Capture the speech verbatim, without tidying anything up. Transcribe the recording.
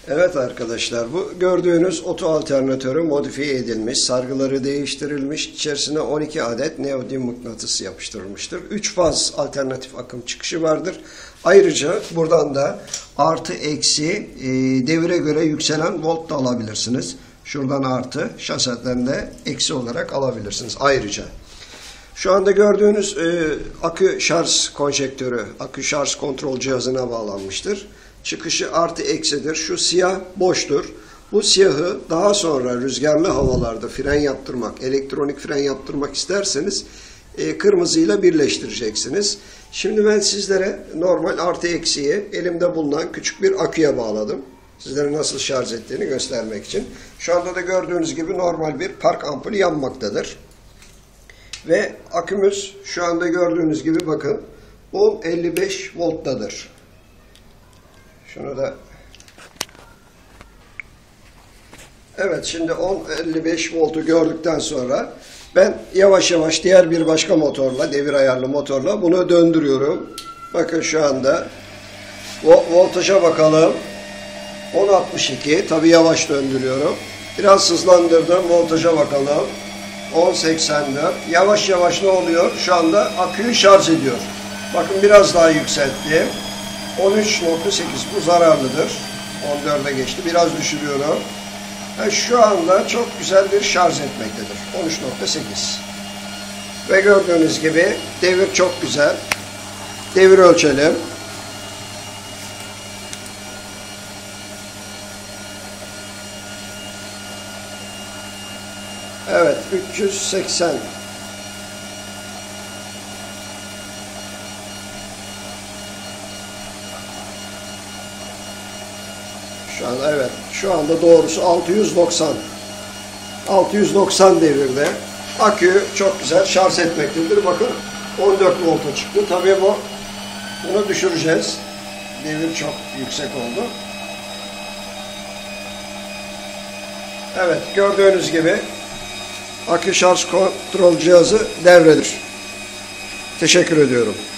Evet arkadaşlar, bu gördüğünüz oto alternatörü modifiye edilmiş, sargıları değiştirilmiş, içerisine on iki adet neodym mıknatıs yapıştırılmıştır. üç faz alternatif akım çıkışı vardır. Ayrıca buradan da artı eksi e, devire göre yükselen volt da alabilirsiniz. Şuradan artı, şasetten de eksi olarak alabilirsiniz ayrıca. Şu anda gördüğünüz e, akü şarj konjektörü, akü şarj kontrol cihazına bağlanmıştır. Çıkışı artı eksidir. Şu siyah boştur. Bu siyahı daha sonra rüzgarlı havalarda fren yaptırmak, elektronik fren yaptırmak isterseniz e, kırmızıyla birleştireceksiniz. Şimdi ben sizlere normal artı eksiyi elimde bulunan küçük bir aküye bağladım. Sizlere nasıl şarj ettiğini göstermek için. Şu anda da gördüğünüz gibi normal bir park ampulü yanmaktadır. Ve akümüz şu anda gördüğünüz gibi bakın on elli beş volttadır. Şunu da evet, şimdi on elli beş voltu gördükten sonra ben yavaş yavaş diğer bir başka motorla, devir ayarlı motorla bunu döndürüyorum. Bakın şu anda voltaja bakalım. on altmış iki, tabi yavaş döndürüyorum. Biraz hızlandırdım, voltaja bakalım. on seksen dört. Yavaş yavaş ne oluyor? Şu anda aküyü şarj ediyor. Bakın biraz daha yükselttim. on üç nokta sekiz, bu zararlıdır. on dörde geçti. Biraz düşürüyorum. Yani şu anda çok güzel bir şarj etmektedir. on üç nokta sekiz. Ve gördüğünüz gibi devir çok güzel. Devir ölçelim. Evet, üç yüz seksen. Şu anda evet, şu anda doğrusu altı yüz doksan. altı yüz doksan devirde akü çok güzel şarj etmektedir. Bakın on dört volta çıktı. Tabii bu bunu düşüreceğiz. Devir çok yüksek oldu. Evet, gördüğünüz gibi akü şarj kontrol cihazı devredir. Teşekkür ediyorum.